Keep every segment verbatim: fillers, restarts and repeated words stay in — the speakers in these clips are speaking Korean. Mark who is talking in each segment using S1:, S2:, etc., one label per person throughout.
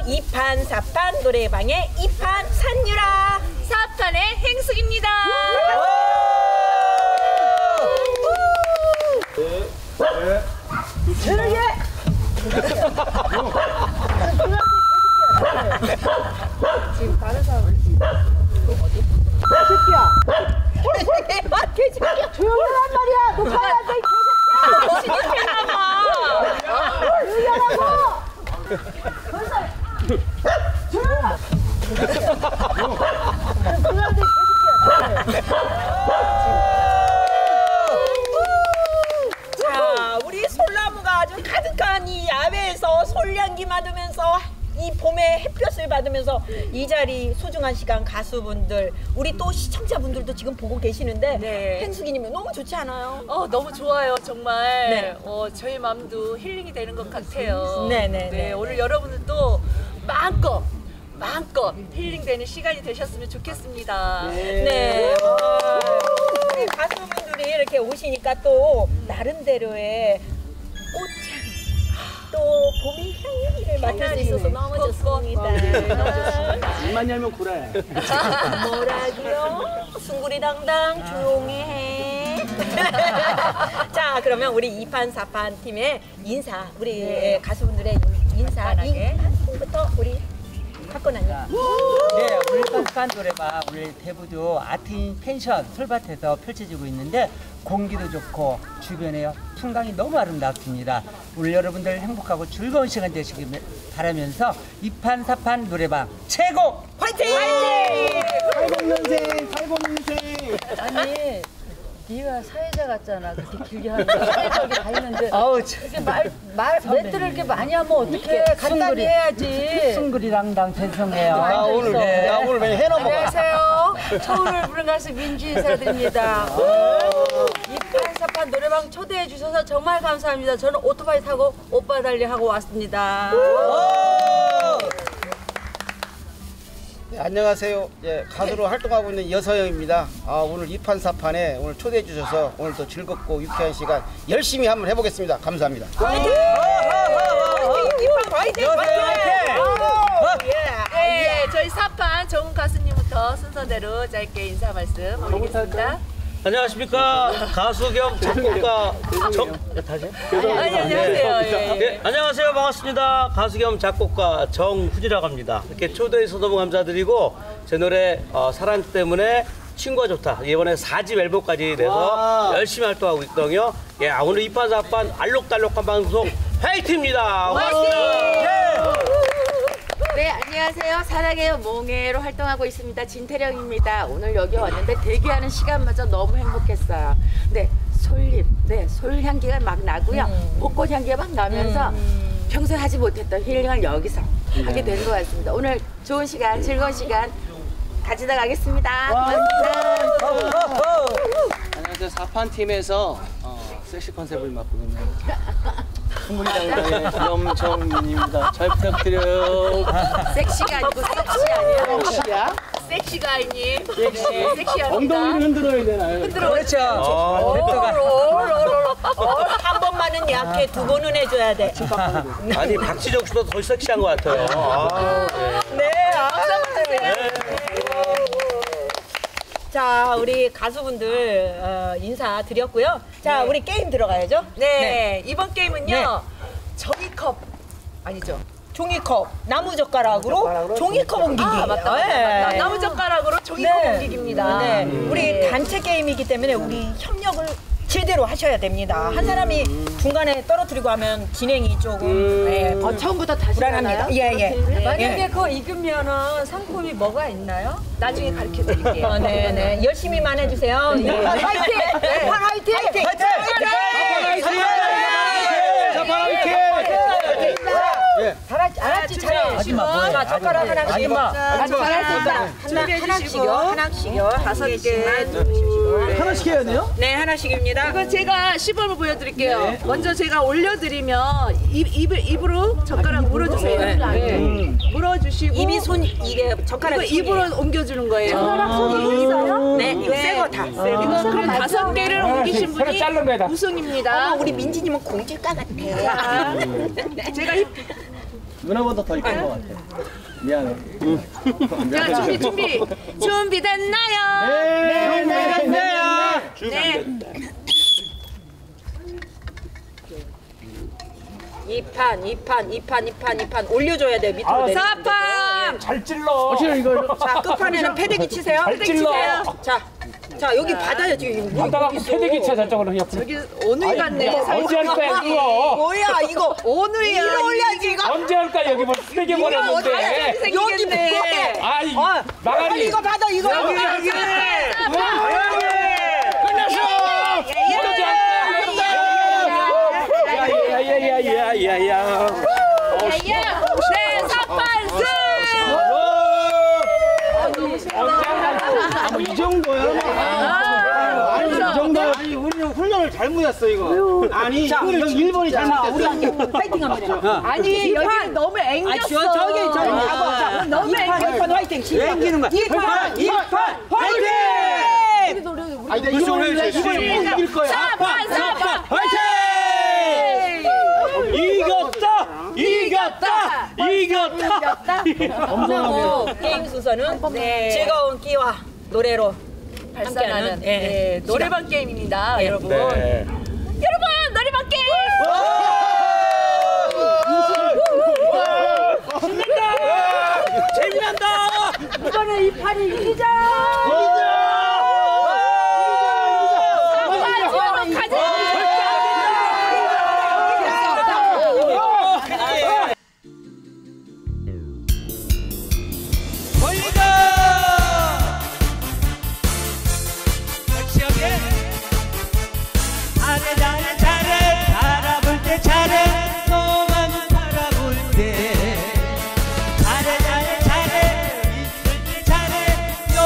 S1: 이판 사판 노래방의 이판 산유라
S2: 사판의 행숙입니다.
S1: 조용히 해!
S2: 지금 다른 사람 어디?
S1: 개새끼야! 개새끼야! 조용히 하란 말이야! 녹화해야 돼, 이 개새끼야!
S2: 신입했나봐.
S1: 조용히 하라고! 조용히! 조용히 자, 우리 솔나무가 아주 가득한 이 야외에서 솔향기 맡으면서 이 봄의 햇볕을 받으면서 이 자리 소중한 시간 가수분들 우리 또 시청자분들도 지금 보고 계시는데
S2: 네.
S1: 행숙이님은 너무 좋지 않아요?
S2: 어, 너무 좋아요, 정말.
S1: 네.
S2: 어, 저희 마음도 힐링이 되는 것 같아요.
S1: 네, 네,
S2: 네,
S1: 네,
S2: 오늘
S1: 네.
S2: 여러분들도 마음껏, 마음껏 힐링되는 시간이 되셨으면 좋겠습니다.
S1: 네. 아, 우리 가수분들이 이렇게 오시니까 또 나름대로의 꽃향 또 봄의 향기를 맡을 수 있어서 너무 좋습니다.
S3: 입만 열면 구라야.
S1: 뭐라고요? 숭구리당당 조용히 해. 자, 그러면 우리 이판 사판 팀의 인사, 우리
S2: 네.
S1: 가수분들의 인사
S2: 간단하게.
S1: 이부터 우리 박건아님.
S4: 네, 오늘 딴딴 노래방 오늘 대부도 아트인 펜션 솔밭에서 펼쳐지고 있는데 공기도 좋고 주변에 풍광이 너무 아름답습니다. 오늘 여러분들 행복하고 즐거운 시간 되시길 바라면서 이판사판 노래방 최고!
S1: 화이팅!
S3: 팔십 년생, 팔십 년생.
S5: 아니 네가 사회자 같잖아. 그렇게 길게 하는 거 사회자기 다 했는데
S4: 아우,
S5: 이렇게 말, 말 멘트를 이렇게 많이 하면 어떻게 간단히
S4: 숭구리.
S5: 해야지.
S4: 숭구리랑당 죄송해요.
S3: 나 오늘,
S4: 네.
S3: 나 오늘 그냥 해넘어가.
S5: 안녕하세요. 서울을 부른 가수 민지 인사드립니다. 이판사판 노래방 초대해 주셔서 정말 감사합니다. 저는 오토바이 타고 오빠 달리 하고 왔습니다.
S3: 네, 안녕하세요. 예, 가수로 활동하고 있는 여서영입니다. 아, 오늘 이판사판에 오늘 초대해 주셔서 오늘 또 즐겁고 유쾌한 시간 열심히 한번 해보겠습니다. 감사합니다.
S1: 화이팅! 화이팅! 화이팅!
S2: 네, 저희 사판 정훈 가수님부터 순서대로 짧게 인사 말씀 올리겠습니다.
S6: 안녕하십니까. 가수 겸 작곡가 정... 다시?
S2: 아니, 안녕하세요. 예.
S6: 네, 안녕하세요. 반갑습니다. 가수 겸 작곡가 정훈이라고 합니다. 이렇게 초대해서 너무 감사드리고 제 노래 어, 사랑 때문에 친구가 좋다. 이번에 사 집 앨범까지 내서
S3: 와.
S6: 열심히 활동하고 있거든요. 예, 오늘 이판사판 알록달록한 방송 화이팅입니다. 고맙습니다.
S7: 네, 안녕하세요. 사랑해요 몽해로 활동하고 있습니다. 진태령입니다. 오늘 여기 왔는데 대기하는 시간마저 너무 행복했어요. 네, 솔잎, 네, 솔향기가 막 나고요.
S1: 음.
S7: 벚꽃 향기가 막 나면서
S1: 음.
S7: 평소에 하지 못했던 힐링을 여기서 하게 된 것 같습니다. 오늘 좋은 시간, 즐거운 시간 가지다 가겠습니다. 고맙습니다.
S8: 안녕하세요. 사판 팀에서 어, 섹시 컨셉을 맡고 있는 숭구리당당의 염정민입니다. 잘 부탁드려요.
S7: 섹시가 아니고 섹시 아니에요?
S8: 섹시야?
S2: 섹시가이님.
S8: 섹시.
S2: 네, 섹시합니다.
S8: 엉덩이를 흔들어야 되나요?
S4: 그렇죠.
S1: 한 번만은 약해, 두 번은 해줘야 돼.
S6: 아니, 박지정 씨도 더 섹시한 것 같아요. 아, 네.
S1: 네, 아, 자, 우리 가수분들 어, 인사 드렸고요. 자,
S2: 네.
S1: 우리 게임 들어가야죠.
S2: 네, 이번 게임은요.
S1: 네.
S2: 종이컵 아니죠?
S1: 종이컵, 나무젓가락으로 종이컵 옮기기.
S2: 아, 맞다, 맞다,
S1: 네.
S2: 맞다. 나무젓가락으로 종이컵
S1: 네.
S2: 옮기기입니다.
S1: 네,
S2: 음.
S1: 우리
S2: 네.
S1: 단체 게임이기 때문에 우리 협력을 제대로 하셔야 됩니다. 한 사람이 중간에 떨어뜨리고 하면 진행이 조금 네,
S7: 어, 처음부터 다시
S1: 불안합니다.
S7: 하나요?
S1: 예, 예.
S5: 만약에
S1: 예.
S5: 그거 익으면은 상품이 뭐가 있나요?
S2: 나중에 가르쳐 드릴게요.
S1: 어, 네, 네. 열심히만 해주세요. 네. 화이팅! 네. 화이팅! 화이팅! 잘하지, 알았지, 잘해.
S4: 아줌마 뭐해?
S1: 자, 젓가락 하나씩.
S4: 아줌마.
S1: 자, 잘할 수 있다. 하나, 하나씩요. 하나씩요. 다섯 개씩만.
S3: 하나씩 해야 돼요?
S1: 네, 하나씩입니다.
S2: 이거 제가 시범을 보여드릴게요. 먼저 제가 올려드리면 입, 입, 입으로 젓가락 물어주세요. 네. 물어주시고
S1: 입이 손, 이게 젓가락
S2: 이거 입으로 옮겨주는 거예요.
S1: 젓가락 손이 있어요? 네, 이거 새거 다. 새거.
S2: 이거 그럼 다섯 개를 옮기신 분이 우승입니다.
S1: 어머, 우리 민지님은 공주가 같아.
S2: 제가 힙,
S8: 누나보다 더 이쁜 것 같아. 미안해.
S2: 자, 준비, 준비. 준비됐나요?
S3: 네, 네, 네.
S2: 네.
S1: 이 판, 이 판, 이 판, 이 판, 이 판 올려줘야 돼 밑으로 내려.
S2: 사 판.
S4: 잘 찔러.
S1: 자 끝판에는 패대기 치세요.
S4: 잘 찔러.
S1: 자, 자 여기 받아요 지금. 뭐
S4: 갖다가
S1: 있어.
S4: 패대기 쳐 저쪽으로 그냥.
S2: 여기 오늘 같네.
S4: 언제 할 거야 이거?
S1: 뭐야 이거
S2: 오늘이야.
S1: 이거 올려야지 이거.
S4: 언제 할까 여기 뭐 쓰레기 버렸는데.
S1: 여기 뭐해?
S4: 아 이
S1: 어,
S4: 나가리.
S1: 빨리 이거 받아 이거.
S4: 여기 여기. 야야야야야야야.
S2: 네, 사판승!
S3: 아, 이 정도야? 아니, 이 정도. 아니, 우리는 훈련을 잘못했어, 이거. 아니, 이거는 일본이 잘못했어.
S1: 파이팅 한번 해라.
S2: 아니, 여기 너무
S1: 아,
S2: 앵겼어.
S1: 저, 저기, 저기,
S2: 아, 너무 앵겼어.
S1: 이판 화이팅! 앵기는 거야. 이판, 이판, 화이팅!
S3: 아니, 내가 이번에 이번에 이길 거야.
S2: 사판, 사판,
S6: 화이팅! 이겼다! 이겼다! 이겼다!
S1: 그리고 게임 순서는 즐거운 끼와 노래로
S2: 발산하는
S1: 함께하는, 예,
S2: 네, 노래방 게임입니다, 여러분.
S6: 네.
S2: 여러분, 노래방 게임!
S6: 재미난다!
S5: 이번에 이 판이 이기자.
S4: 잘해 잘해 잘해 바라볼 때 잘해 너만 바라볼 때 잘해 잘해 잘해 있을 때 잘해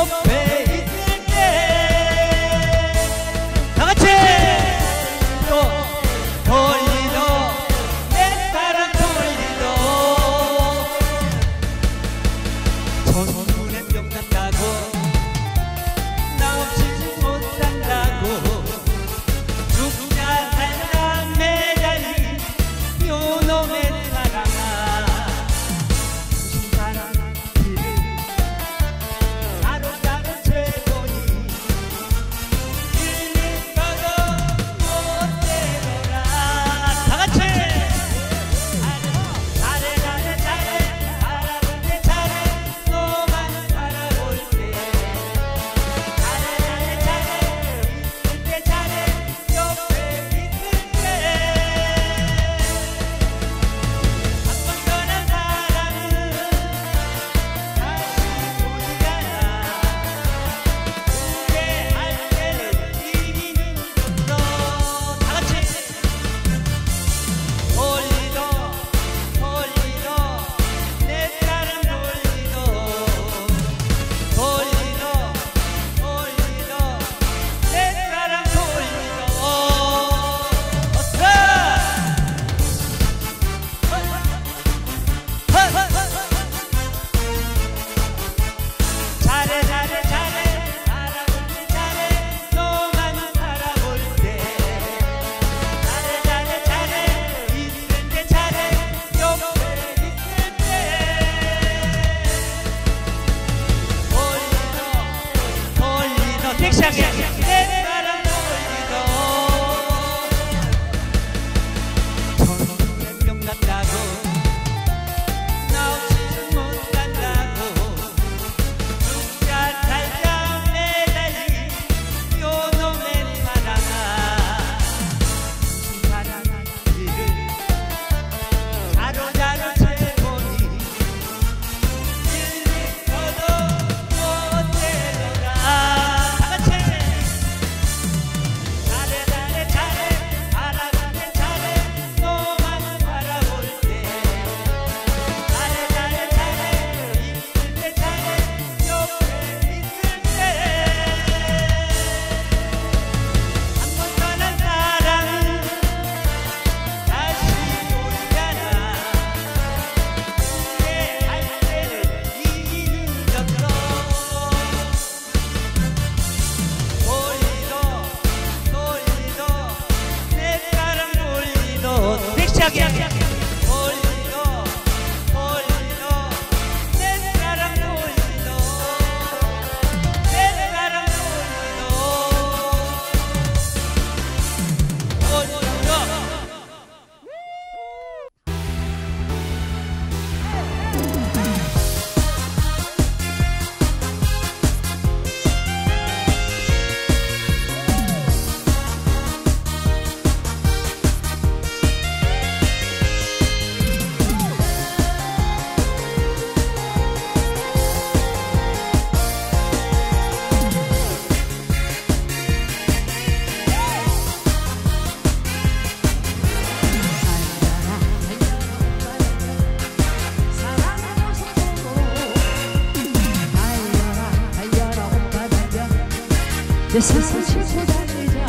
S9: 내 세상 싣고 달리자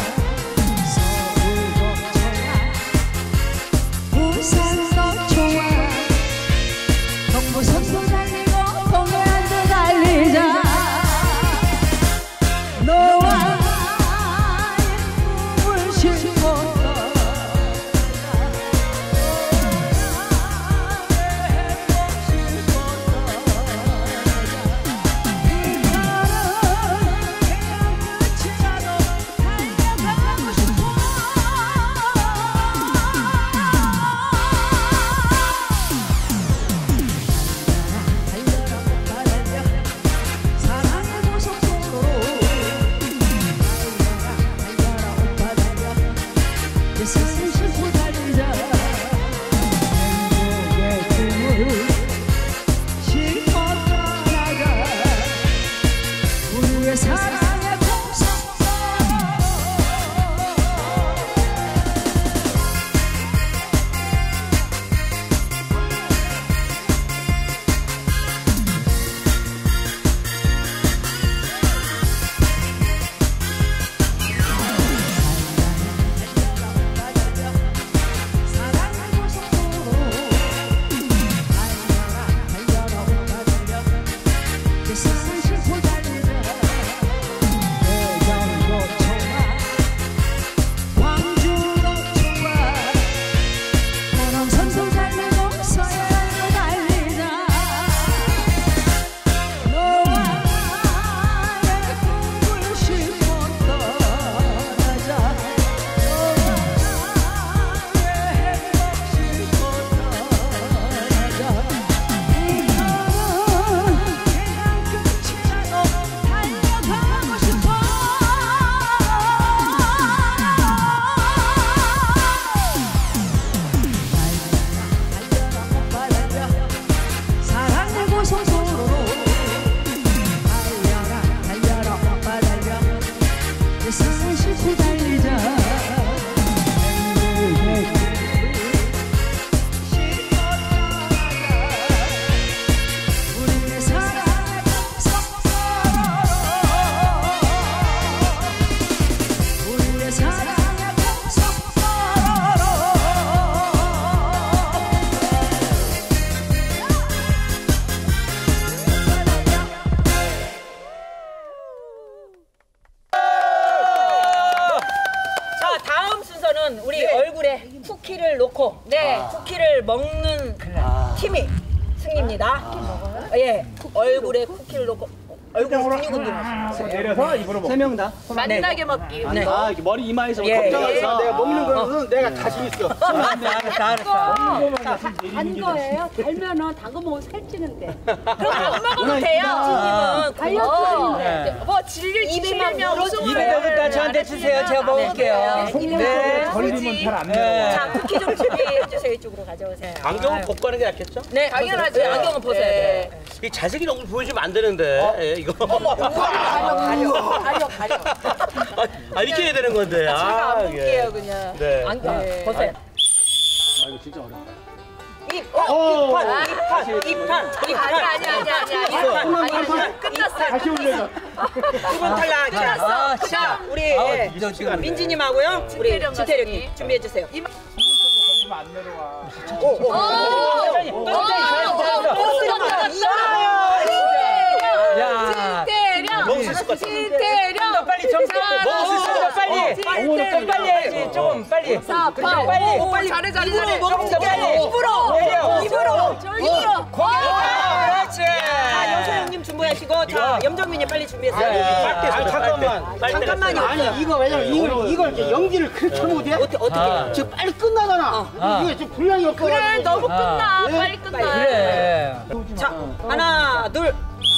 S9: 서울도 좋아 부산도 좋아 경부선도 달리고 동해안도 달리자 너와 꿈을 싣고
S1: 쿠키를 놓고 네 아. 쿠키를 먹는 아. 팀이 승리입니다. 아. 예, 얼굴에 쿠키를 놓고 얼굴 근육운동하시죠.
S3: 내려서 입으로 먹. 세 명 다.
S2: 만나게 먹기.
S3: 네. 아, 이렇게 머리 이마에서 예. 걱정해서 내가 먹는 거는 어. 내가 자신 있어.
S4: 알았어, 알았어.
S5: 단 거예요. 달면은 단 거 먹으면 살찌는데.
S2: 그럼 안 먹어도 돼요.
S5: 아, 다이어트인데.
S2: 뭐 질릴 입에만
S4: 입에 넣을까 저한테 주세요. 제가 먹을게요.
S3: 네. 걸리면 잘 안 내려와.
S1: 자, 쿠키 좀 준비해 주세요. 이쪽으로 가져오세요.
S6: 안경은 벗고 하는 게 낫겠죠?
S1: 네,
S2: 당연하죠.
S1: 안경은 벗어야 돼.
S6: 이 잘생긴 얼굴 보여주면 안 되는데.
S1: 어?
S6: 예, 이거.
S1: 가려, 가려, 가려, 가려.
S6: 아, 아, 이렇게 해야 되는 건데.
S1: 제가
S6: 아,
S1: 안 볼게요,
S6: 예.
S1: 그냥.
S6: 네.
S1: 안경
S2: 네.
S1: 벗어요.
S3: 아, 이거 진짜 어렵다.
S1: 입, 어, 입판, 입판, 입판, 입판.
S2: 아니 아니 아니 아니 아니. 끝났어요.
S3: 다시 올려줘.
S1: 두 분 탈락.
S2: 끝났어.
S1: 자, 우리 예, 민지님하고요, 우리 진태령님 준비해 주세요.
S3: 걸리면 안 내려와.
S1: 오, 오.
S4: 천천히, 천천히. 야,
S6: 먹을 수 있을 것 같아.
S2: 진태령.
S4: 빨리 정신 먹을 수 있을 것 같아. 빨리. 좀 빨리 해야지. 조금 빨리. 좀 빨리.
S2: 오, 빨리 잘해 잘해 잘해.
S4: 조금 더 빨리.
S1: 입으로,
S4: 내려.
S1: 입으로,
S2: 입으로.
S1: 그렇지. 자, 여소영님 준비하시고, 자, 염정민이 빨리 준비했어요.
S3: 아, 잠깐만.
S1: 잠깐만요.
S3: 아니, 이거 왜냐면 이걸 이걸 이제 연기를 그렇게 못해?
S1: 어떻게 어떻게?
S3: 지금 빨리 끝나잖아. 이게 지금 분량이 없어.
S2: 그래 너무 끝나.
S3: 예.
S2: 빨리 끝나.
S4: 그래.
S1: 자, 하나, 둘.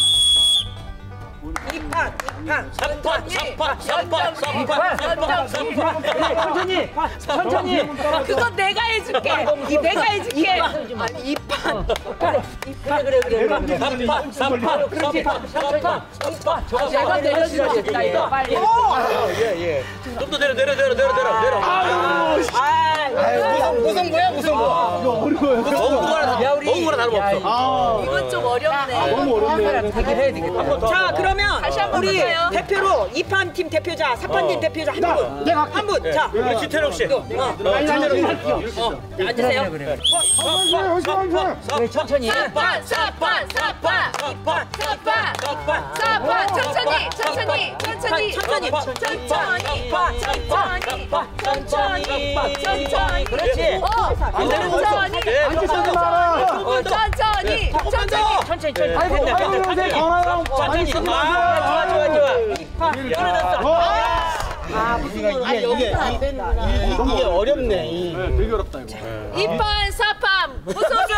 S1: 이판, 이판,
S6: 삼판, 삼판, 삼판, 삼판, 삼판, 삼판.
S4: 천천히, 천천히.
S2: 그거 내가 해줄게. 내가 해줄게.
S1: 이판. 그래, 그래, 그래.
S6: 삼판, 삼판, 삼판, 삼판, 삼판.
S2: 내가 내려주겠다 이거 빨리.
S3: 예, 예.
S6: 좀 더 내려, 내려, 내려, 내려, 내려, 내려.
S3: 아유, 무슨 무슨 뭐야, 무슨 뭐. 이거 어려워요.
S6: 너무
S4: 야, 우리
S6: 거랑 다름없어.
S3: 아,
S2: 이건 좀 어렵네.
S3: 아, 너무 어렵네.
S4: 해야 되겠다.
S1: 자, 그러면
S2: 다시 한번
S1: 우리
S2: 볼까요?
S1: 대표로 이 판 팀 대표자, 사 판 팀 대표자 한 분.
S3: 내가 할게.
S1: 한 분. 자,
S6: 우리 진태령 씨.
S1: 어,
S3: 아니, 아니, 아니, 할게요.
S1: 앉으세요.
S4: 그래, 그래.
S1: 네, 천천히.
S2: 사판, 사판, 사판, 사판, 사판, 사판, 천천히, 천천히, 천천히,
S1: 천천히.
S2: 천천히, 천천히, 천천히, 천천히.
S1: 그렇지.
S2: 어, 천천히,
S3: 앉으시지 마라.
S2: 천천히, 천천히.
S1: 천천히, 천천히.
S3: 아이고,
S1: 됐네,
S3: 아이고,
S1: 됐네,
S3: 요새
S1: 됐네.
S3: 건강
S1: 천천히.
S3: 많이 쓰지
S1: 아,
S3: 마세요.
S1: 좋아, 좋아, 좋아. 이파 떨어졌어.
S3: 아, 무슨 이게 이게 이게 이게 어렵네. 이. 되게 어렵다 이거.
S2: 이판, 사판, 무소입니다.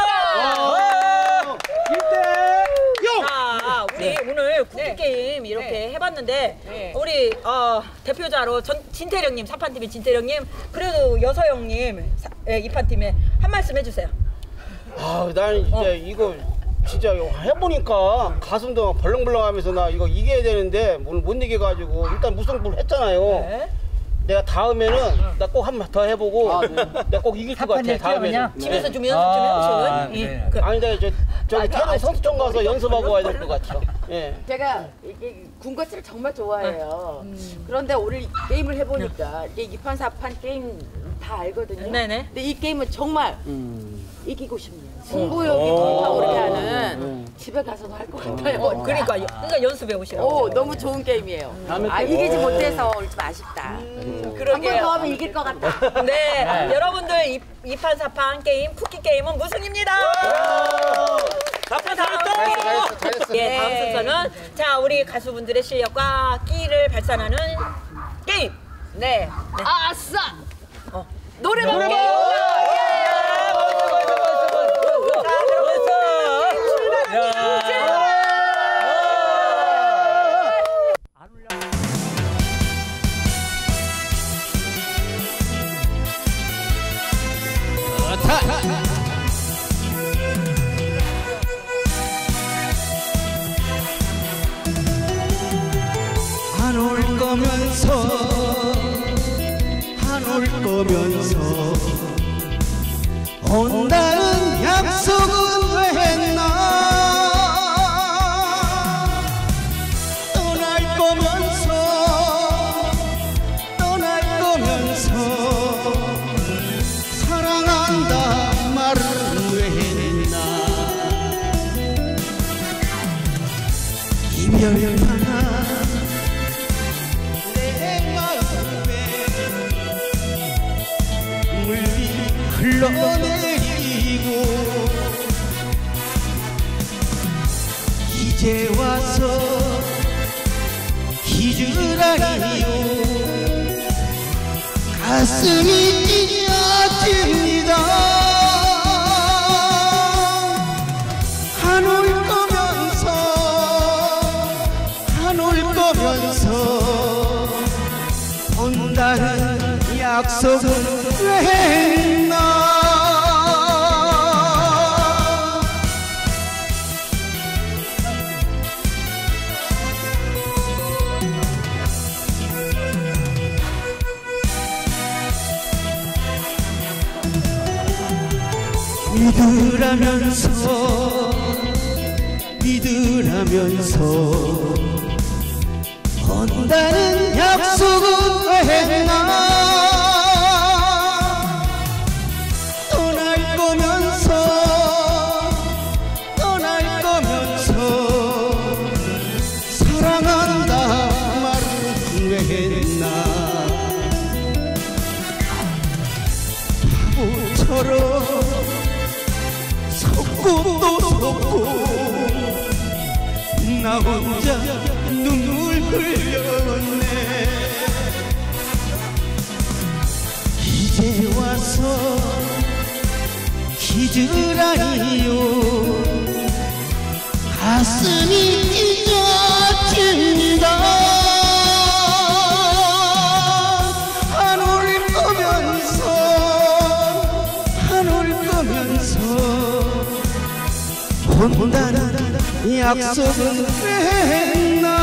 S3: 일 대 영.
S1: 자, 우리 오늘 쿠키 게임 이렇게 해봤는데
S2: 네.
S1: 우리 어, 대표자로 전, 진태령님, 사판 팀의 진태령님, 그래도 여서영님 예, 이판 팀에 한 말씀 해주세요.
S3: 아, 나는 진짜 이거 진짜 해보니까 가슴도 막 벌렁벌렁하면서 나 이거 이겨야 되는데 오늘 못 이겨가지고 일단 무승부를 했잖아요.
S1: 네.
S3: 내가 다음에는 나 꼭 한 번 더 해보고 내가 꼭 이길 것 같아. 다음에는.
S1: 집에서
S3: 네.
S1: 좀 연습 좀 해보시고요.
S4: 아,
S1: 예.
S4: 그래.
S1: 그,
S3: 아니 근데 저 저기
S1: 아,
S3: 태릉
S1: 아,
S3: 선수촌 가서 연습하고 와야 될 것 같아요. 예.
S7: 제가 이게 군것질을 정말 좋아해요. 그런데 오늘 이 게임을 해보니까 이게 이 판, 사 판 게임 다 알거든요.
S1: 네네.
S7: 근데 이 게임은 정말 이기고 싶네요. 승부욕이 불타오르게 하는 집에 가서도 할 것 같아요.
S1: 어, 그러니까 그러니까 연습해 오시라고.
S7: 오, 너무 좋은 게임이에요. 아, 이기지 못해서 오늘 좀 아쉽다. 한 번
S1: 그러게요.
S7: 더 하면 이길 것 같다.
S1: 네, 여러분들 이 판 사판 게임 쿠키 게임은 무승입니다.
S6: 사판
S1: 다음
S6: 잘했다.
S3: 잘했어, 잘했어.
S1: 예, 다음 순서는 자 우리 가수분들의 실력과 끼를 발산하는 게임. 네. 네.
S2: 아싸!
S1: 어.
S2: 노래방
S1: 노래방!
S2: 게임!
S9: 안 올 거면서 안 올 거면서 온다는 약속은 왜 했나 떠날 거면서 떠날 거면서 사랑한다 말을 왜 했나 이별하나 물이 흘러내리고 이제 와서 기주라니요 가슴이 찢어집니다 안 올 거면서 안 올 거면서 온다는 약속은 왜 했나 믿으라면서 믿으라면서 온다는 약속은 왜 했나 떠날 거면서 떠날 거면서 사랑한다 말은 왜 했나 바보처럼 속고 또 속고 나 혼자 눈물 흘렸네 이제 와서 기주라니요 가슴이 찢어집니다 안 올 거면서 안 올 거면서 온다는 약속은 왜 했나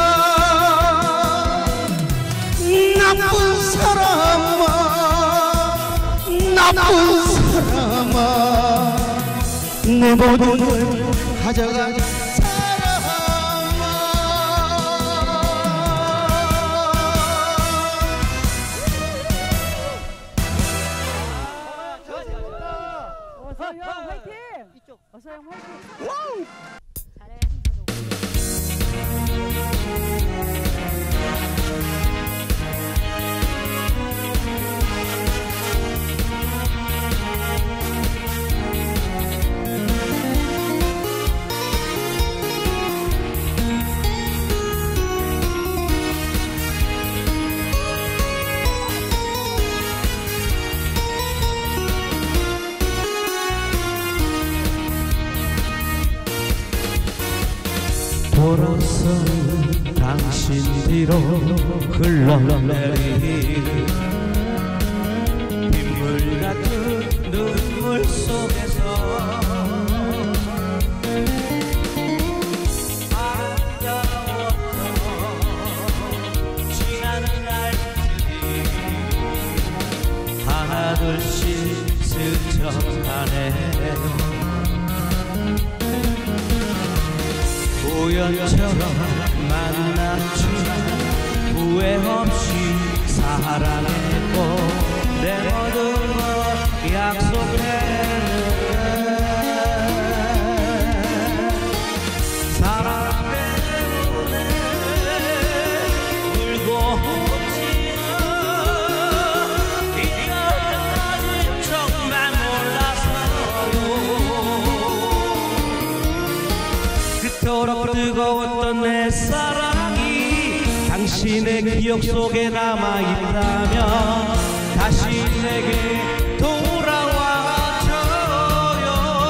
S9: 나쁜 사람아 나쁜 사람아 내 모든 걸 가져간
S2: 어서형 화이팅! 어서형 화이팅!
S9: 돌아서는 당신 뒤로 흘러내릴 빗물 같은 눈물 속에서 아름다웠던 지나는 날들이 하나둘씩 스쳐가네요. 우연처럼 만났지만 후회 없이 사랑했고 내 모든 걸 약속했는데 사랑 때문에 울고 웃지만 이때까지 정말 몰랐어요. 그토록 뜨거웠던 내 사랑이 당신의 기억 속에 남아있다면 다시 내게 돌아와줘요.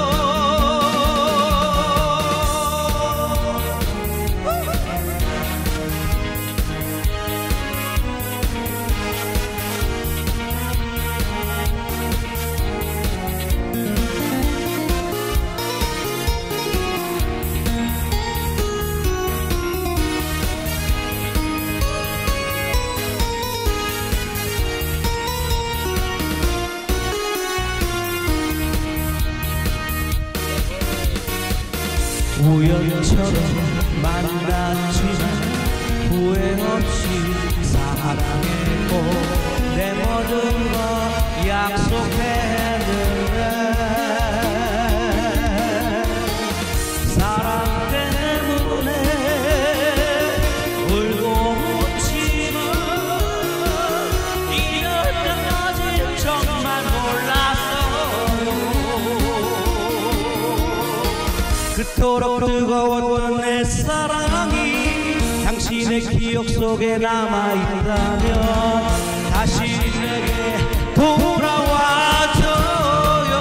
S9: 우연처럼 만났지만 후회 없이 사랑했고 내 모든 걸 약속했는데 사랑 때문에 울고 웃지만 이럴 때까지 정말 몰랐어요. 그토록 뜨거웠던 내 사랑이 당신의 기억 속에 남아있다면 다시 내게 돌아와줘요.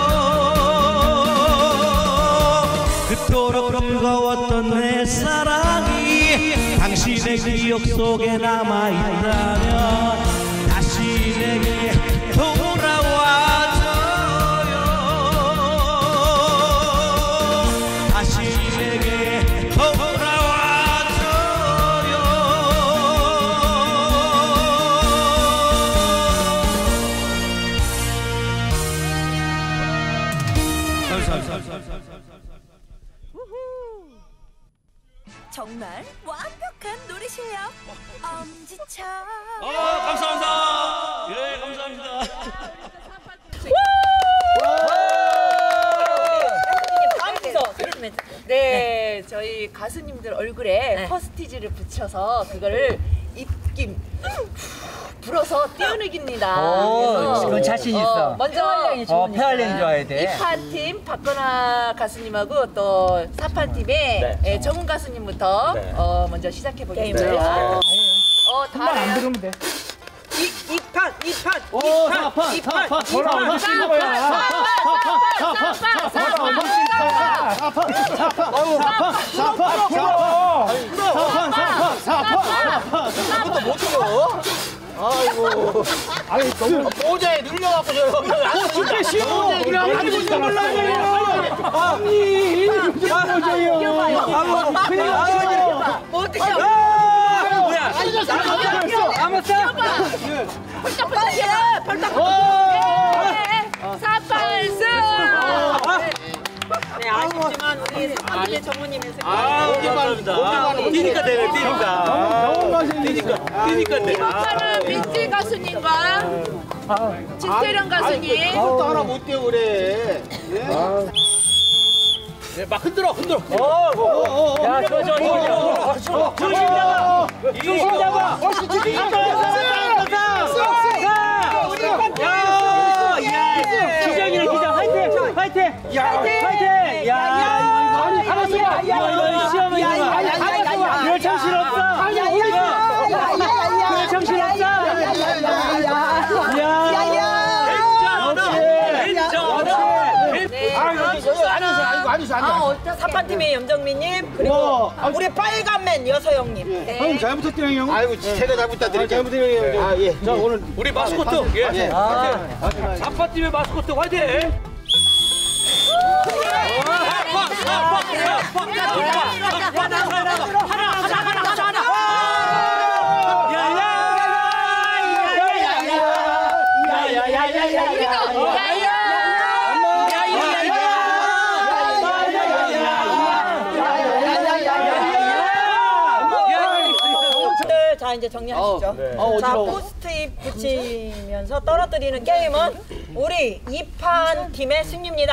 S9: 그토록 뜨거웠던 내 사랑이 당신의 기억 속에 남아있다면 다시 내게 돌아와줘요. 다시 내게 돌아와줘요. 감사합니다.
S10: 정말 완벽한 노래 실력 엄지척.
S6: 어, 감사합니다. 예, 감사합니다.
S2: 네, 저희 가수님들 얼굴에
S1: 네.
S2: 퍼스티지를 붙여서 그거를 입김 불어서 띄어내기입니다.
S4: 오, 그건 자신 있어.
S2: 어, 먼저
S4: 어, 폐활량이 좋아야 돼.
S2: 이판 팀 박건아 가수님하고 또 사판 팀의
S6: 네.
S2: 예, 정훈 가수님부터
S6: 네.
S2: 어, 먼저 시작해 보겠습니다.
S1: 게임을.
S2: 어,
S4: 한번 안
S2: 다
S4: 들으면 돼.
S1: 이, 이판, 이판,
S4: 오,
S1: 이판,
S4: 사판,
S1: 이판,
S4: 사판. 저랑 언제 친 거야? 저랑 언제 친 거야? 사판, 사판, 사판, 사판, 사판, 사판.
S3: 이것도 못 들어. 아이고.
S4: 아니, 너무
S3: 모자에 눌려갖고 저 여기 안
S4: 진짜 쉬워. 우리 아무도 못 몰라요. 아니, 진짜 뭐예요? 아무 그냥
S1: 뭐 어떻게
S3: 뭐야?
S4: 아무튼
S2: 펄떡 펄떡해 펄떡
S4: 오!
S2: 사판승
S1: 네, 아쉽지만 우리 사관팀의 전무님의 생각.
S6: 아, 감사합니다. 뛰니까 되네, 뛰니까.
S3: 병원 가서
S6: 뛰니까, 뛰니까 돼.
S2: 이번판은 민지 가수님과 진태령 가수님.
S3: 그것도 하나 못 뛰어 그래.
S6: 네, 막 흔들어, 흔들어. 어, 어, 어, 어. 야, 좋아, 좋아, 좋아. 좋아. 중심 잡아. 중심 잡아. 중심 잡아. 기장이네, 기장. 화이팅! 화이팅! 야, 화이팅! 야, 아니, 가만있어 봐. 이거, 이거 시험은 이거. 그럴 정신 없어. 그럴 정신 없어. 야,
S1: 사판팀의 염정민님 그리고 우리 빨간맨 여서영님.
S3: 형님 잘 부탁드려요 형. 아이고 제가 잘 부탁드릴게요. 잘 부탁드려요. 아 예. 자 오늘
S6: 우리 마스코트. 예. 사파팀의 마스코트 화이팅!
S1: 자 이제 정리하시죠.
S3: 어, 네.
S1: 자 포스트잇 붙이면서 떨어뜨리는 게임은 우리 이 판 팀의 승리입니다.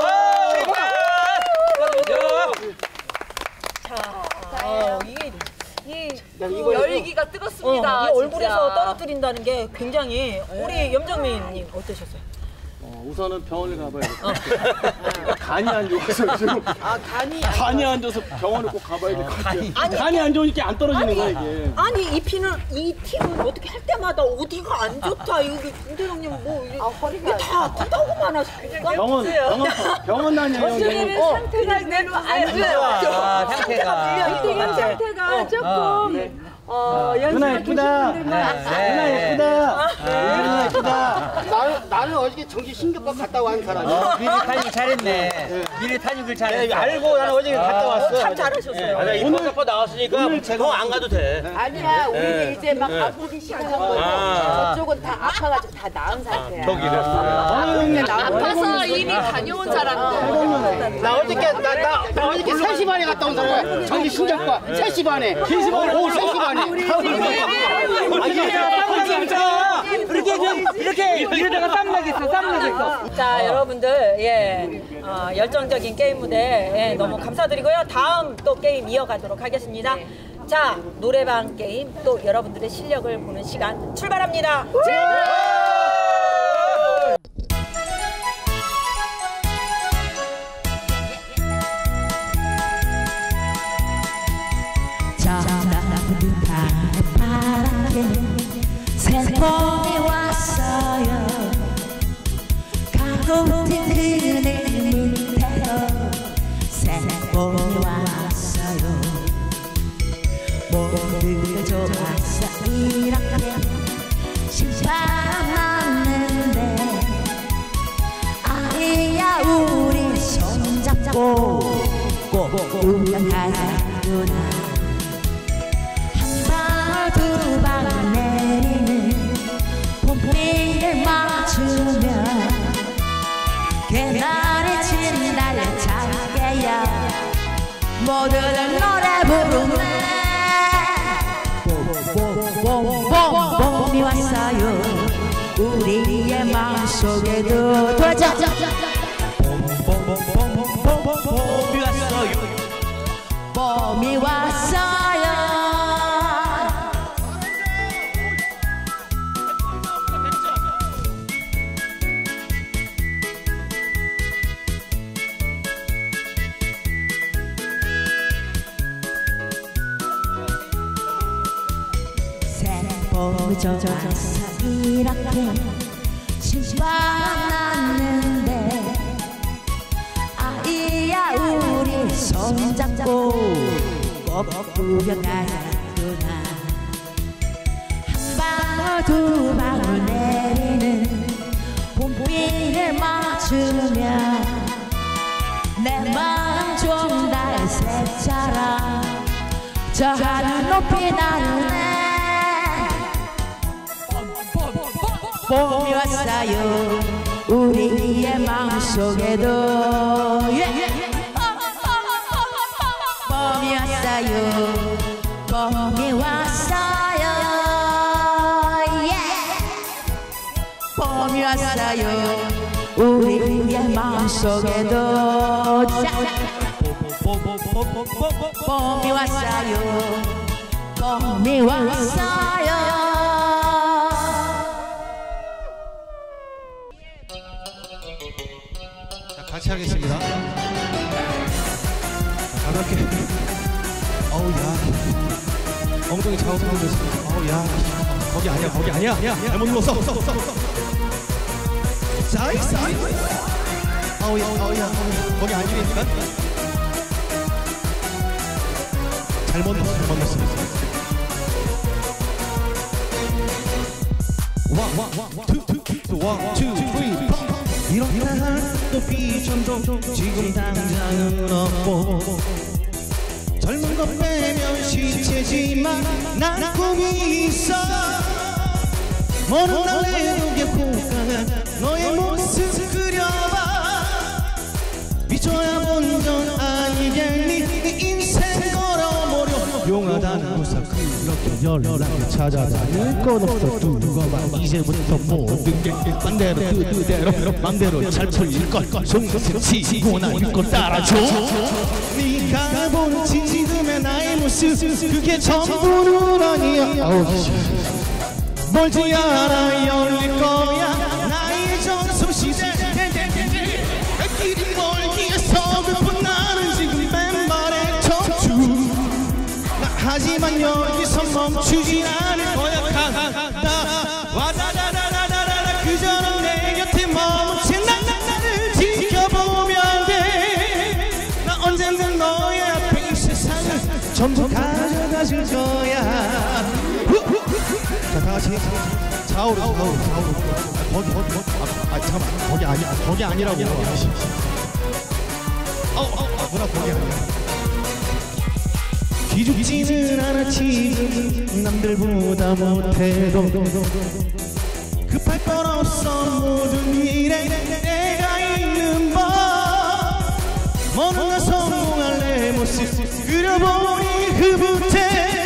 S1: 자, 어, 이게 이
S2: 열기가 뜨겁습니다.
S1: 어, 이 얼굴에서
S2: 진짜.
S1: 떨어뜨린다는 게 굉장히 우리 염정민님 어떠셨어요?
S8: 어, 우선은 병원을 가봐야겠다. 간이 안 좋아서 지금.
S2: 아 간이
S8: 간이 안 좋아서 병원을 꼭 가봐야 될 것 같아요.
S1: 아니,
S8: 간이 안 좋으니까 안 떨어지는
S1: 아니,
S8: 거야 이게.
S1: 아니 이 피는 이 팀은 어떻게 할 때마다 어디가 안 좋다 여기 김대령님 뭐 이게, 이게 다 아프다고만 하시니까
S8: 병원 병원 병원 다녀요.
S2: 저는 상태가 내로 안 좋아요.
S4: 아, 상태가.
S2: 이태경 상태가 조금 어
S3: 누나
S2: 연습을
S3: 예쁘다.
S2: 보신 분들만
S3: 누나 예쁘다. 누나 예쁘다. 나는 나는 어저께 정신 신경과 갔다 온 사람이야.
S4: 미리 타니까 잘했네. 미리 타니까 잘했네.
S3: 알고 나는 어저께 갔다 왔어.
S1: 참 잘하셨어요.
S6: 아니야, 이 퍼사퍼 나왔으니까 너 안 가도 돼.
S7: 아니야, 우리는
S6: 네.
S7: 이제 막 아프기 시작한 거고
S6: 아.
S7: 저쪽은 다 아파가지고 다 나은 상태야.
S6: 저기를.
S2: 아파서 이미 다녀온 사람들.
S3: 나 어저께 나나 나 어저께 세 시 반에 갔다 온 사람이야. 정신 신경과 세 시 반에. 세 시 반에. 오후 세 시 반에.
S4: 이렇게 좀 이렇게 이러다가 땀 나겠어, 땀 나겠어.
S1: 자 여러분들 예 어, 열정적인 게임 무대 예, 너무 감사드리고요. 다음 또 게임 이어가도록 하겠습니다. 자 노래방 게임 또 여러분들의 실력을 보는 시간 출발합니다.
S11: 새봄이 왔어요. 가로등 그늘 밑에요. 새봄이 왔어요. 모두 좋았어 이렇게 신바람났는데 아이야 우리 손잡고 꼭 우연 가자꾸나. 두방 내리는 봄비를 맞추며 계단에 진달래 찾게야 모두들 노래 부르네. 봄이 왔어요. 우리의 마음속에도 도전.
S9: 봄이 왔어요.
S11: 봄이 왔어요. 봄이 좋아서 이렇게 신바람났는데 아이야 우리 손잡고 꼭 구경하자꾸나. 한 방울 두 방울 내리는 봄비를 맞추며 내 마음 좀 달새처럼 저 하늘 높이 나르네. 봄이 왔어요. 우리의 마음속에도 yeah. 우리의 마음속에도 봄이 왔어요. 봄이 왔어요.
S9: 자, 같이 하겠습니다. 가볍게. 어우, 야. 엉덩이 좌우 돌려서. 어우, 야. 거기 아니야, 거기 아니야. 잘못 눌렀어. 사이, 사이. 어우, 야, 어우, 야. 거기 아니니까. 잘못 눌렀어, 잘못 눌렀어. 원, 원, 투, 투, 투, 원, 투, 쓰리, 포. 이렇게 할 것도 비전도 지금 당장은 없고 젊은 것 빼면 시체지만 난 꿈이 있어. 먼 날의 눈에 고가는 너의 모습 그려봐. 미쳐야 본전 아니겠니 네 인생 걸어보려. 용하다는 구사 그렇게 연락을 찾아다닐 건 없어. 두고만 이제부터 모든 게 맘대로 그대로 맘대로 잘 풀릴걸. 송곳을 치고 나 이걸 따라줘. 네가 보는 지금의 나의 모습 그게 전부는 아니야. 멀지 않아 열릴 거야 나의 전성시대. 길이 멀기에서 몇번 나는 지금 맨발에 척추. 하지만 여기서 멈추지 않을 거야. 간다 와다다다다다다 그저는 내 곁에 머무친 나를 지켜보면 돼. 나 언젠간 너의 앞에 이 세상을 전부 가져가줄 거야. 자, 다같이 좌우로 좌우로 좌우로. 거기 거기 거기 아, 아 잠깐만 거기 아니야. 거기 아니라고. 어, 어, 어, 뭐라 거기 아니야. 기죽지는 않아 지금 남들보다 못해도 급할 건 없어. 모든 일에 내가 있는 법. 뭔가 성공할 내 모습 그려보니 흐뭇해.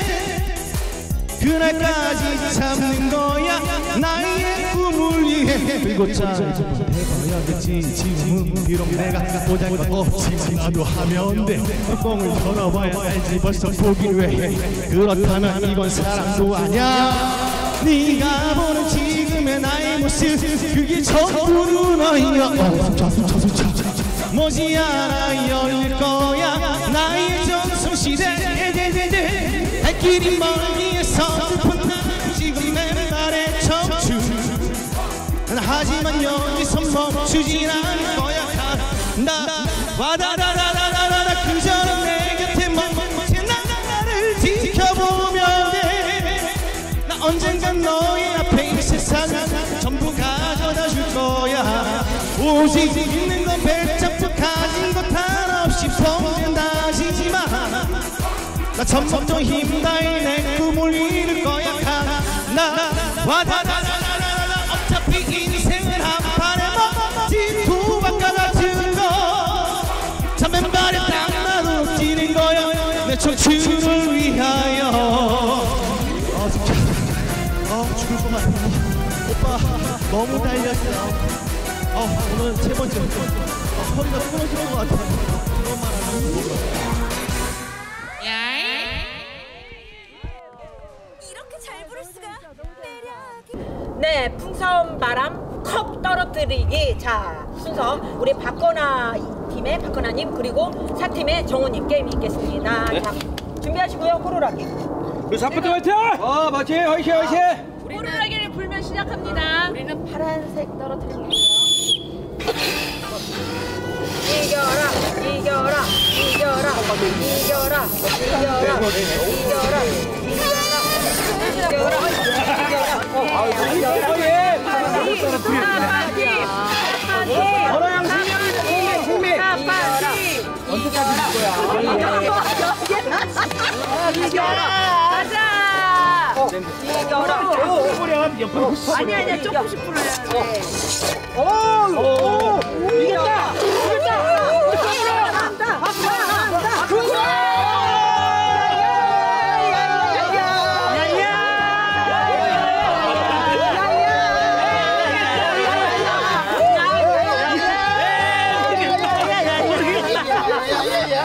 S9: 그날까지 참는 거야 나의 꿈을 위해. 그리고 짧은 해봐야겠지. 지금은 비록 내가 보잘것 없지만 나도 하면 돼. 뚜껑을 열어봐야 알지 벌써 포기를 해. 그렇다면 이건 사랑도 아냐. 네가 보는 지금의 나의 모습 그게 전부는 아니야. 숨차 숨차 숨차. 머지않아 열릴 거야 나의 전성시대. 할 길이 멀기에서 슬픈 나 지금 맨발에 척추. 하지만 여기서 멈추진 않을 거야. 간다 와다다다다다다 그저는 내 곁에 머무친 나를 지켜보면 돼. 나 언젠간 너의 앞에 이 세상을 전부 가져다 줄 거야. 오직 있는 건 배잡고 가진 것 하나 없이 평생 다지지마. 나 점점 힘 다해 내 꿈을 이룰 거야. 간다 와다다다다다다 어차피 인생은 한판에 먹지 두박과 같은 거. 참 맨발에 딱 나도 뛰는 거야 내 청춘을 위하여. 아 진짜 아 죽을 것 같아. 오빠 너무 달렸어. 아 오늘 세 번째 아, 허리가 부러지는 것 같아. 그런 말 하면 뭐가
S10: 이렇게 잘 부를 수가.
S1: 네, 풍선 바람 컵 떨어뜨리기. 자, 순서 우리 박건아 팀의 박건아님 그리고 사 팀의 정우님 게임이 있겠습니다.
S6: 네.
S1: 자, 준비하시고요. 호루라기.
S6: 우리 사부터 화이팅! 아, 맞지? 화이팅, 화이팅!
S2: 호루라기를 불면 시작합니다.
S7: 우리는 파란색 떨어뜨립니다.
S1: 이겨라, 이겨라, 이겨라, 이겨라, 이겨라, 이겨라, 이겨라, 이겨라, 이겨라.
S6: 어라양 승리! 승리! 언제까지 줄 거야?
S2: 이겨라. 가자.
S1: 이겨라.
S6: 오버랩 옆으로
S2: 아니 아니야 조금씩 불러야 돼.
S6: 오! 오! 이겼다! 이겼다!
S1: 한다! 한다!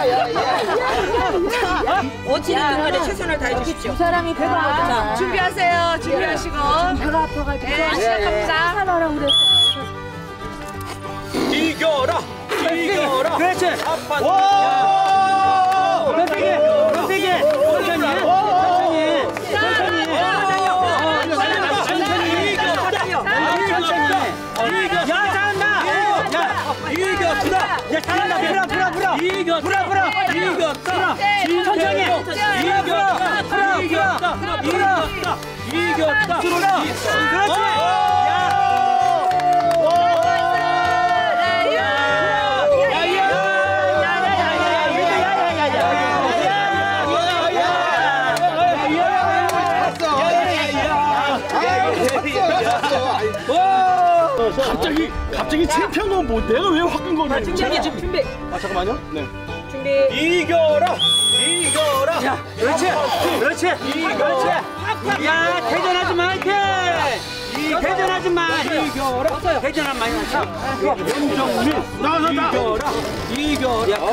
S1: 어찌든 간에 최선을 다해 주십시오.
S2: 두 사람이 배가 아프다. 준비하세요. 준비하시고. 배가 아파가지고. 네, 시작합니다. 하나라 그랬어.
S6: 이겨라! 이겨라! 그렇지! 와! 몇 세게! 몇 세게! 천천히! 천천히! 천천히! 천천히! 야, 잘한다! 야, 이겼다! 야, 잘한다! 불어, 불어, 불어! 이겼다! 불어, 불어! 이겼다! 천천히! 이겼다! 불어, 이겼다! 이겼다! 이겼다! 그렇지!
S12: 갑자기 갑자기 챔피언은 뭐 내가 왜 화끈 거네?
S1: 준비 준비.
S12: 아 잠깐만요. 네.
S1: 준비.
S6: 이겨라! 이겨라! 자, 그렇지! 그렇지! 그렇지! 야, 대전하지 마, 화이팅! 대전하지 마! 이겨라! 대전하지 마, 윤정민! 나서 나! 이겨라! 이겨라! 야,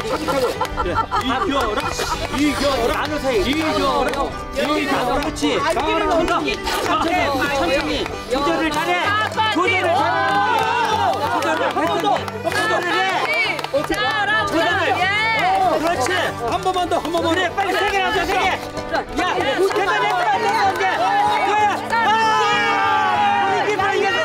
S6: 이겨라! 이겨라! 나눠 사이! 이겨라! 이겨라! 그렇지! 천천히! 천천히! 조절을 잘해! 조절을 잘해! 조절을 조절을 해!
S2: 잘한다.
S6: 그렇지. 한 번만 더, 한 번만 더. 그래, 빨리 세 개 나오자, 세 개. 야, 대단했어, 이제. 그래. 아! 이겼다, 이겼다,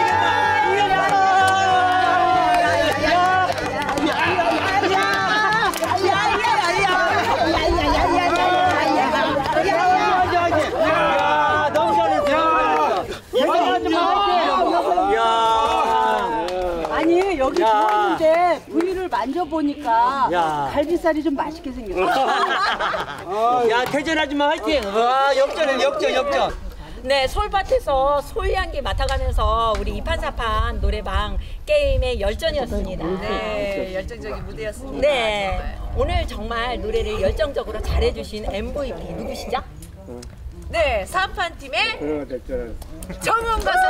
S6: 이겼다. 야, 너무 잘했어. 대단하지 마. 야.
S2: 아니 여기 좋았는데 부위를 만져보니까
S6: 야.
S2: 갈비살이 좀 맛있게 생겼어.
S6: 야, 대전하지 마, 화이팅. 와, 역전해, 역전, 역전.
S1: 네, 솔밭에서 솔향기 맡아가면서 우리 이판사판 노래방 게임의 열전이었습니다.
S2: 네, 열정적인 무대였습니다.
S1: 네, 오늘 정말 노래를 열정적으로 잘해주신 엠브이피 누구시죠?
S2: 네, 사판 팀의 정은 가수.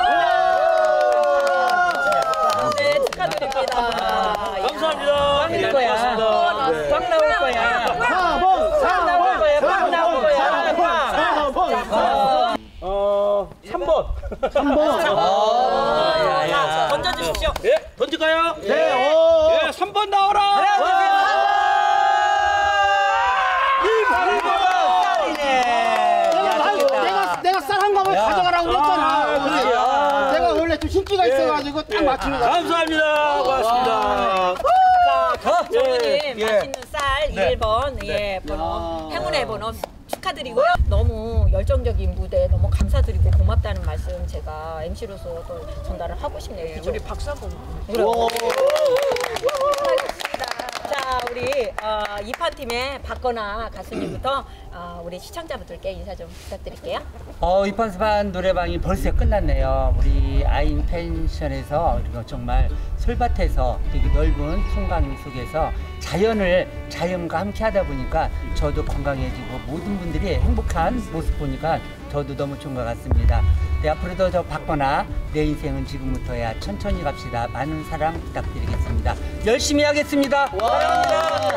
S1: 네, 축하드립니다.
S6: 감사합니다.
S1: 빵일 거야. 빵 나올 거야.
S12: 사 번,
S1: 빵 나올 거야. 빵 나올 거야.
S12: 사 번,
S1: 빵.
S6: 어, 삼 번.
S12: 삼 번.
S1: 아, 자, 던져주십시오.
S6: 예, 던질까요?
S12: 네, 오.
S6: 예, 삼 번 나와라.
S3: 내가 내가 쌀 한 가방 가져가라고 그랬잖아. 내가 원래 좀 신기가 있어가지고 딱 맞추는 거야.
S6: 감사합니다. 고맙습니다.
S1: 자, 정우님
S6: 예.
S1: 맛있는 쌀
S6: 네.
S1: 일 번 예, 번호 행운의 번호 축하드리고요. 너무 열정적인 무대 너무 감사드리고 고맙다는 말씀 제가 엠시로서 또 전달을 하고 싶네요.
S2: 우리 박수 한번.
S1: 자, 우리 어, 이판팀의 박건아 가수님부터 어, 우리 시청자분들께 인사 좀 부탁드릴게요.
S4: 어, 이판사판 노래방이 벌써 끝났네요. 우리 아인 펜션에서 그리고 정말 솔밭에서 되게 넓은 풍광 속에서 자연을 자연과 함께 하다 보니까 저도 건강해지고 모든 분들이 행복한 모습 보니까 저도 너무 좋은 것 같습니다. 네, 앞으로도 저 박건아 내 인생은 지금부터야 천천히 갑시다. 많은 사랑 부탁드리겠습니다. 열심히 하겠습니다. 사랑합니다.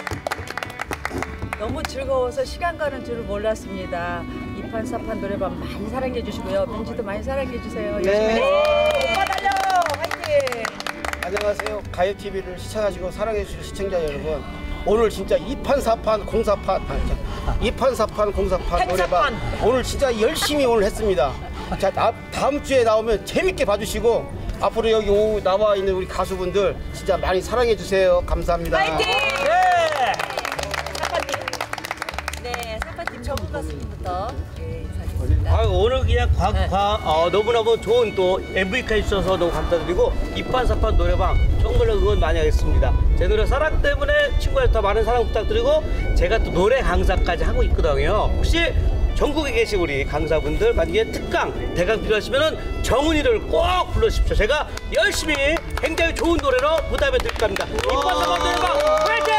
S2: 너무 즐거워서 시간 가는 줄을 몰랐습니다. 이판사판 노래방 많이 사랑해 주시고요. 민지도 많이 사랑해 주세요. 열심히
S3: 네.
S1: 오빠 달려! 화이팅!
S3: 안녕하세요. 가요티비를 시청하시고 사랑해주신 시청자 여러분, 오늘 진짜 이판사판 공사판 이판사판 공사판 노래방 오늘 진짜 열심히 오늘 했습니다. 자, 나, 다음 주에 나오면 재밌게 봐주시고 앞으로 여기 오, 나와 있는 우리 가수분들 진짜 많이 사랑해주세요. 감사합니다.
S1: 화이팅!
S6: 네.
S1: 사파팀.
S2: 네, 사파팀 정은 가수님부터 네, 인사드립니다.
S6: 아, 오늘 그냥 과, 과, 어, 너무너무 좋은 또 엠브이까지 주셔서 너무 감사드리고 이판사판 노래방 정말로 응원 많이 하겠습니다. 제 노래 사랑 때문에 친구들 더 많은 사랑 부탁드리고 제가 또 노래 강사까지 하고 있거든요. 혹시 전국에 계신 우리 강사분들 만약에 특강, 대강 필요하시면 정은이를 꼭 불러주십시오. 제가 열심히 굉장히 좋은 노래로 보답해 드릴 겁니다. 이판사판 노래방 화이팅!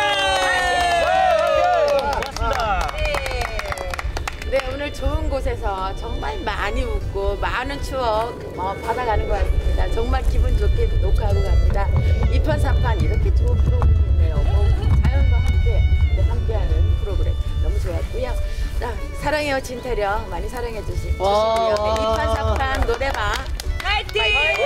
S6: 고맙습니다.
S7: 네, 오늘 좋은 곳에서 정말 많이 웃고 많은 추억 어, 받아가는 것 같습니다. 정말 기분 좋게 녹화하고 갑니다. 이판사판 이렇게 좋은 프로그램이 있네요. 뭐 자연과 함께 사랑해요 진태령 많이 사랑해 주시, 주시고요.
S8: 와.
S7: 네, 이판사판 노래방
S1: 파이팅!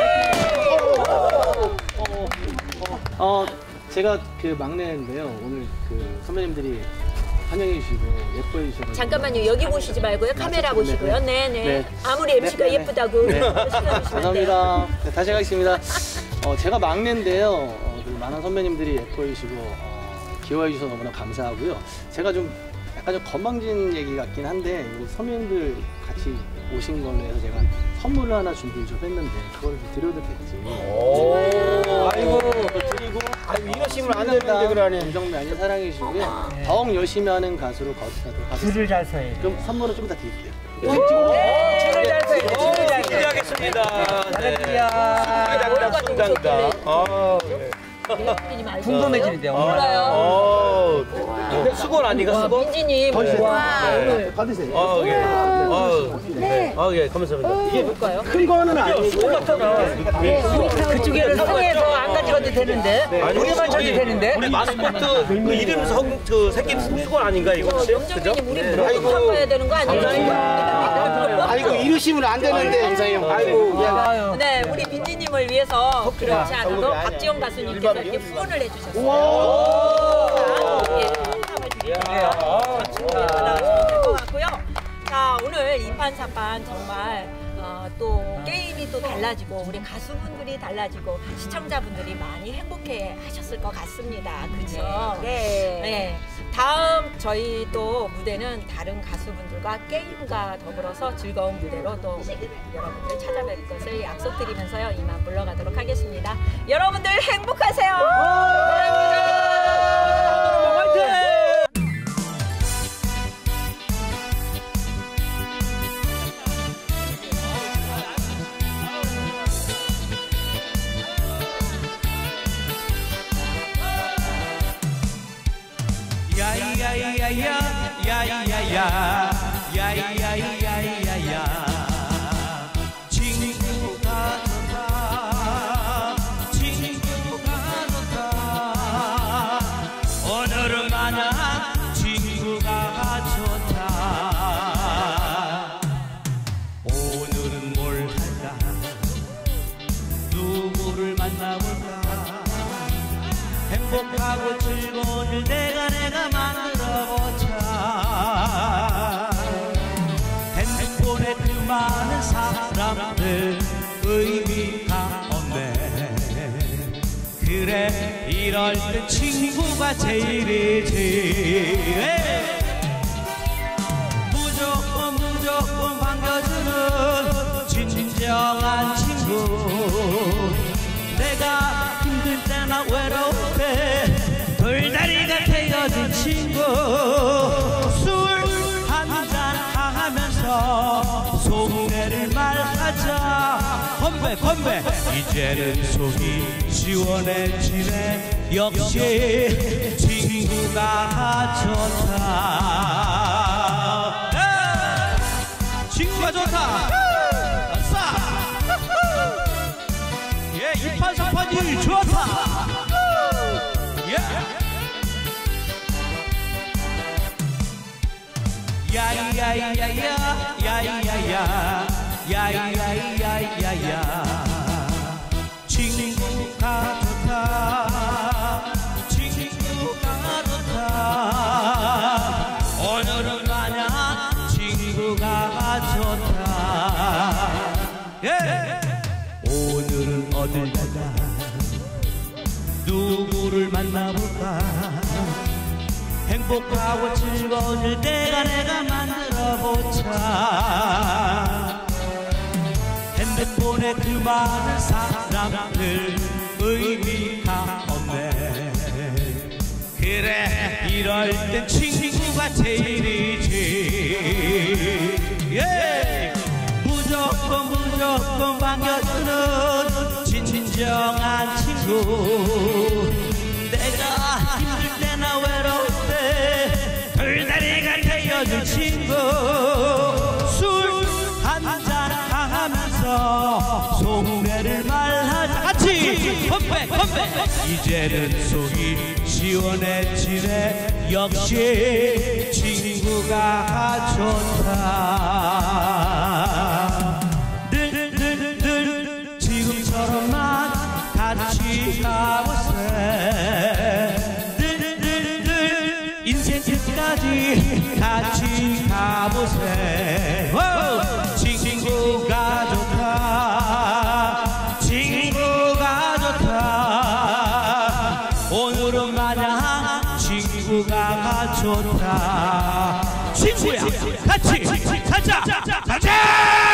S8: 어, 제가 그 막내인데요. 오늘 그 선배님들이 환영해 주시고 예뻐해 주셔서
S1: 잠깐만요. 여기 보시지 말고요. 카메라 보시고요. 네네. 네. 아무리 엠씨가
S8: 네, 네.
S1: 예쁘다고
S8: 네.
S1: 시간 주시면
S8: 감사합니다. 네, 다시 가겠습니다. 어, 제가 막내인데요. 어, 그 많은 선배님들이 예뻐해 주시고 어, 귀여워해 주셔서 너무나 감사하고요. 제가 좀 약간 좀 건방진 얘기 같긴 한데 우리 선배님들 같이 오신 걸로 해서 제가 선물을 하나 준비를 좀 했는데 그걸 좀 드려도 될지.
S3: 오. 아이고.
S8: 드리고
S3: 아이고 이러시면 안 되는데 그러네.
S8: 김정미 많이 사랑해 주시고요. 더욱 열심히 하는 가수로 거듭나도록 하겠습니다.
S4: 줄을 잘 서야 돼.
S8: 그럼 선물은 좀 이따 드릴게요.
S4: 네, 줄을 잘 서야 돼. 줄을 잘 서야 돼.
S12: 준비하겠습니다.
S4: 잘했습니다.
S12: 순간다. 아, 네.
S4: 궁금해지는데요.
S12: 어, 수건 아니가 수건?
S1: 민지님.
S3: 와.
S1: 오늘
S3: 받으세요.
S12: 아, 예. 아,
S1: 네.
S12: 아, 예, 감사합니다.
S1: 이게 뭘까요?
S3: 큰 거는 아니고.
S12: 수건 같잖아.
S3: 네.
S4: 그쪽에를 상해서 안 가져가도 되는데 우리만 쳐도 되는데.
S12: 우리 마스코트 그 이름 성, 그 새끼 수건 아닌가 이거 혹시? 그죠?
S1: 우리 무릎 바꿔야 되는 거 아니에요?
S3: 아이고 이러시면 안 되는데.
S8: 감사해요.
S3: 아이고. 야.
S1: 네, 우리 민지님을 위해서 그렇지 않아도 박지영 가수님께서 이렇게 후원을 해주셨어요. 예, 후원함을 드릴게요. 준비해 받아주시면 될 것 같고요. 자, 오늘 이판사판 정말 어, 또 게임이 또 달라지고 우리 가수분들이 달라지고 시청자분들이 많이 행복해 하셨을 것 같습니다. 그렇죠?
S5: 네.
S1: 네. 다음 저희 또 무대는 다른 가수분들과 게임과 더불어서 즐거운 무대로 또 여러분들 찾아뵐 것을 약속드리면서요. 이만 물러가도록 하겠습니다. 여러분들 행복하세요.
S12: 화이팅!
S9: 야야야야 야야야 야야야야야 친구가 좋다 친구가 좋다 오늘은 나냐 친구가 좋다 오늘은 뭘 할까 누구를 만나볼까 행복하고 즐거운 일 내가 내가 만들어보자 핸드폰에 그 많은 사람들 의미가 없네 그래 이럴 때 친구가 제일이지 무조건 무조건 반겨주는 진정한 친구 내가 힘들 때나 외로울 때 돌다리가 되어준 친구 술 한잔 하면서 속내를 말하자 건배 건배 이제는 속이 시원해지네 역시 친구가 좋다 친구가 좋다 예, 이판사판이 좋다. 예. 야야야야야 야야야 야야야야야 친구가 좋다 친구가 좋다 오늘은 나냐 친구가 좋다 예. 오늘은 어딜 갈까 누구를 만나볼까 행복하고 즐거운 일 내가 내가 만들어보자 핸드폰에 그 많은 사람들 의미가 없네 그래 이럴 땐 친구가 제일이지 예. 무조건 무조건 반겨주는 진정한 친구 내가 힘들 때나 외로울 때 돌다리가 되어줄 친구 술 한잔 하면서 속내를 말하자 같이 건배 건배 이제는 속이 시원해지네 역시 친구가 좋다. 늘 늘 늘 지금처럼만 같이 가보세. 늘 늘 늘 인생 끝까지 같이 가보세. 오! 친구가 좋다. 친구가 좋다. 오늘은 마냥 친구가 좋다. 친구야 같이 가자 가자.